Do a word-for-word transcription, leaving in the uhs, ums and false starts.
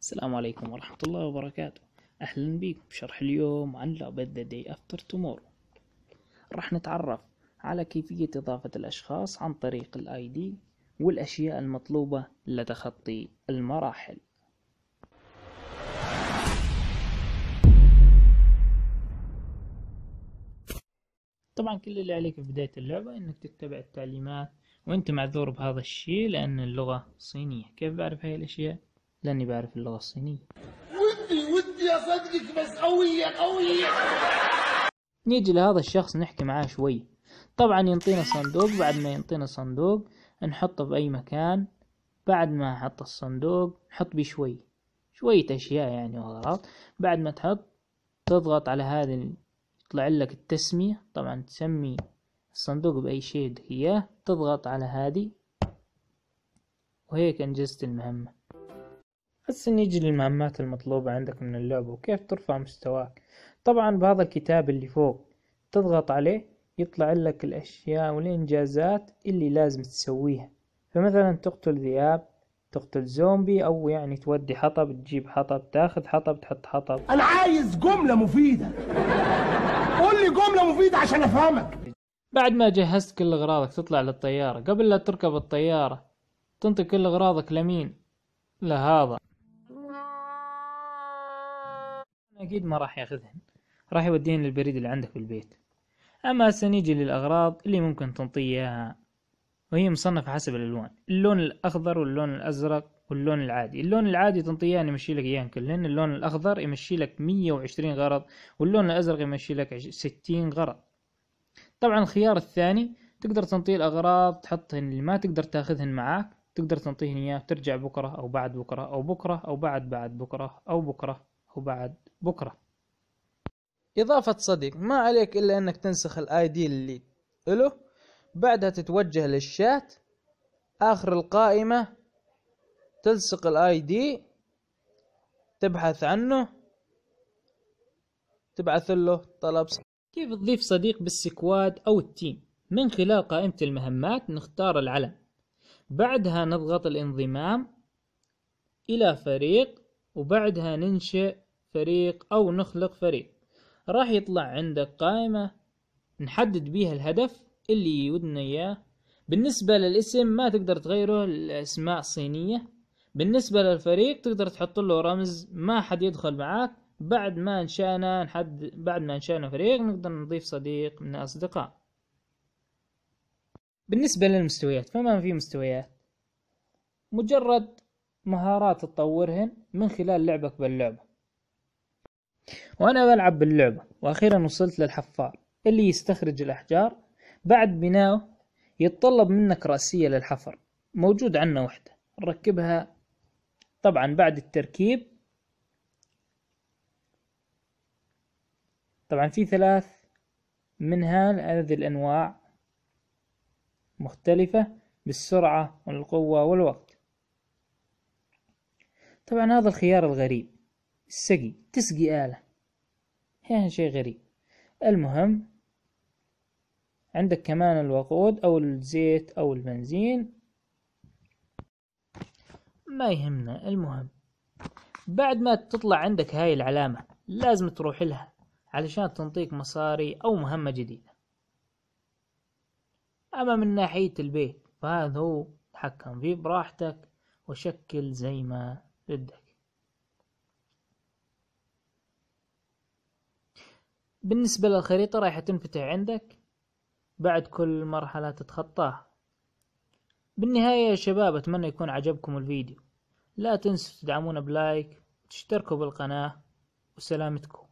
السلام عليكم ورحمة الله وبركاته. أهلا بكم بشرح اليوم عن لعبة The Day After Tomorrow. راح نتعرف على كيفية إضافة الأشخاص عن طريق ال آي دي والأشياء المطلوبة لتخطي المراحل. طبعا كل اللي عليك في بداية اللعبة إنك تتبع التعليمات، وإنت معذور بهذا الشيء لأن اللغة صينية. كيف بعرف هاي الأشياء؟ لأني بعرف اللغة الصينية. ودي ودي أصدقك بس قوية قوية. نيجي لهذا الشخص نحكي معاه شوي. طبعا ينطينا صندوق، بعد ما ينطينا صندوق نحطه في أي مكان. بعد ما نحط الصندوق نحط بيه شوي شوية أشياء يعني وأغراض. بعد ما تحط تضغط على هذا يطلع لك التسمية. طبعا تسمي الصندوق بأي شيء بدك إياه، تضغط على هذه وهيك أنجزت المهمة. هسه نيجي للمهمات المطلوبة عندك من اللعبة وكيف ترفع مستواك. طبعا بهذا الكتاب اللي فوق تضغط عليه يطلع لك الأشياء والإنجازات اللي لازم تسويها. فمثلا تقتل ذئاب، تقتل زومبي، أو يعني تودي حطب، تجيب حطب، تاخذ حطب، تحط حطب. أنا عايز جملة مفيدة، قول لي جملة مفيدة عشان أفهمك. بعد ما جهزت كل أغراضك تطلع للطيارة. قبل لا تركب الطيارة تنطي كل أغراضك لمين؟ لهذا. أكيد ما راح ياخذهن، راح يوديهن للبريد اللي عندك في البيت. أما هسه نيجي للأغراض اللي ممكن تنطيها إياها، وهي مصنفة حسب الألوان: اللون الأخضر واللون الأزرق واللون العادي. اللون العادي تنطيه يمشي لك إياهن كلهن. اللون الأخضر يمشي لك مية وعشرين غرض، واللون الأزرق يمشي لك ستين غرض. طبعا الخيار الثاني تقدر تنطيه الأغراض تحطهن اللي ما تقدر تاخذهن معاك، تقدر تنطيهن إياه ترجع بكرة أو بعد بكرة أو بكرة أو بعد بعد بكرة أو بكرة أو بعد بكرة. إضافة صديق، ما عليك إلا أنك تنسخ الآي دي اللي له، بعدها تتوجه للشات آخر القائمة، تلصق الآي دي، تبحث عنه، تبعث له طلب. كيف تضيف صديق بالسكواد أو التيم؟ من خلال قائمة المهمات نختار العلم، بعدها نضغط الانضمام إلى فريق، وبعدها ننشئ فريق أو نخلق فريق. راح يطلع عندك قائمة نحدد بيها الهدف اللي ودنا إياه. بالنسبة للاسم ما تقدر تغيره، الأسماء صينية. بالنسبة للفريق تقدر تحط له رمز ما حد يدخل معاك. بعد ما انشأنا نحد بعد ما انشأنا فريق نقدر نضيف صديق من الأصدقاء. بالنسبة للمستويات فما في مستويات، مجرد مهارات تطورهن من خلال لعبك باللعبة. وأنا بلعب باللعبة وأخيرا وصلت للحفار اللي يستخرج الأحجار. بعد بناءه يتطلب منك رأسية للحفر، موجود عنا وحدة نركبها. طبعا بعد التركيب طبعا في ثلاث منها هذه الأنواع مختلفة بالسرعة والقوة والوقت. طبعا هذا الخيار الغريب، السقي، تسقي آلة، يعني شيء غريب. المهم عندك كمان الوقود أو الزيت أو البنزين، ما يهمنا. المهم بعد ما تطلع عندك هاي العلامة لازم تروح لها علشان تنطيك مصاري أو مهمة جديدة. أما من ناحية البيت فهذا هو تحكم فيه براحتك وشكل زي ما بدك. بالنسبة للخريطة راح تنفتح عندك بعد كل مرحلة تتخطاها. بالنهاية يا شباب أتمنى يكون عجبكم الفيديو. لا تنسوا تدعمونا بلايك وتشتركوا بالقناة، وسلامتكم.